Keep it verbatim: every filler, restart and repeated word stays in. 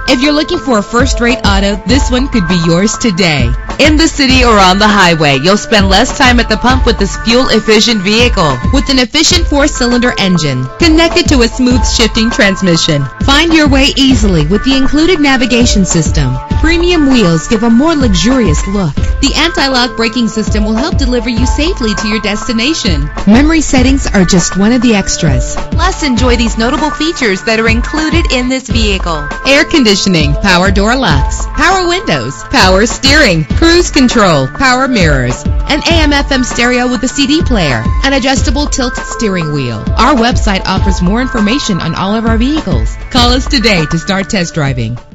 If you're looking for a first-rate auto, this one could be yours today. In the city or on the highway, you'll spend less time at the pump with this fuel-efficient vehicle. With an efficient four-cylinder engine connected to a smooth shifting transmission. Find your way easily with the included navigation system. Premium wheels give a more luxurious look. The anti-lock braking system will help deliver you safely to your destination. Memory settings are just one of the extras. Plus, enjoy these notable features that are included in this vehicle: air conditioning, power door locks, power windows, power steering, cruise control, power mirrors, an A M F M stereo with a C D player, an adjustable tilt steering wheel. Our website offers more information on all of our vehicles. Call us today to start test driving.